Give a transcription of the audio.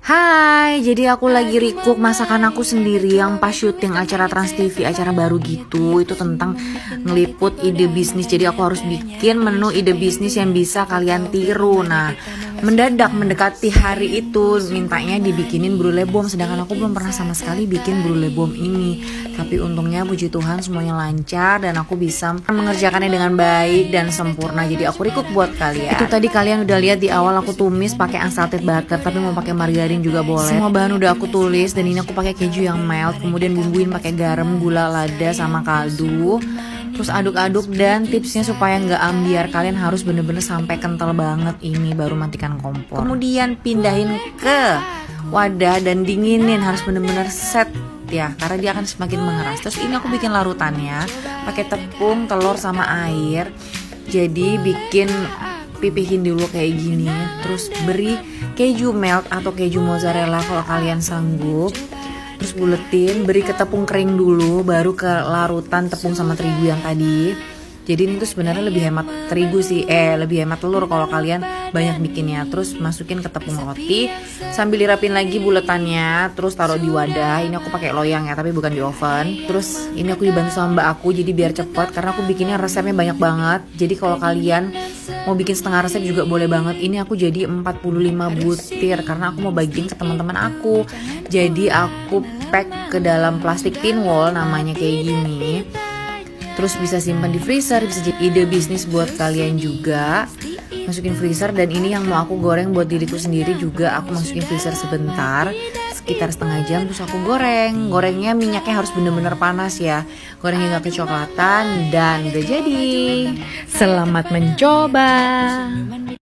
Hai, jadi aku lagi recook masakan aku sendiri yang pas syuting acara Trans TV, acara baru gitu. Itu tentang ngeliput ide bisnis. Jadi aku harus bikin menu ide bisnis yang bisa kalian tiru. Nah, mendadak mendekati hari itu mintanya dibikinin brulee bom, sedangkan aku belum pernah sama sekali bikin brulee bom ini. Tapi untungnya puji Tuhan semuanya lancar dan aku bisa mengerjakannya dengan baik dan sempurna. Jadi aku recook buat kalian. Itu tadi kalian udah lihat di awal aku tumis pakai unsalted butter, tapi mau pakai margarin juga boleh. Semua bahan udah aku tulis dan ini aku pakai keju yang melt, kemudian bumbuin pakai garam, gula lada sama kaldu. Terus aduk-aduk dan tipsnya supaya nggak ambiar, kalian harus bener-bener sampai kental banget ini baru matikan kompor. Kemudian pindahin ke wadah dan dinginin, harus bener-bener set ya karena dia akan semakin mengeras. Terus ini aku bikin larutannya pakai tepung, telur sama air. Jadi bikin pipihin dulu kayak gini, terus beri keju melt atau keju mozzarella kalau kalian sanggup. Terus buletin, beri ke tepung kering dulu, baru ke larutan tepung sama terigu yang tadi. Jadi ini tuh sebenarnya lebih hemat terigu sih, lebih hemat telur kalau kalian banyak bikinnya. Terus masukin ke tepung roti, sambil dirapin lagi buletannya, terus taruh di wadah. Ini aku pakai loyang ya, tapi bukan di oven. Terus ini aku dibantu sama mbak aku, jadi biar cepet karena aku bikinnya resepnya banyak banget. Jadi kalau kalian mau bikin setengah resep juga boleh banget. Ini aku jadi 45 butir karena aku mau bagiin ke teman-teman aku. Jadi aku pack ke dalam plastik tin wall namanya kayak gini. Terus bisa simpan di freezer, bisa jadi ide bisnis buat kalian juga. Masukin freezer, dan ini yang mau aku goreng buat diriku sendiri juga aku masukin freezer sebentar, sekitar setengah jam, terus aku goreng. Gorengnya minyaknya harus bener-bener panas ya. Gorengnya gak kecoklatan dan udah jadi. Selamat mencoba.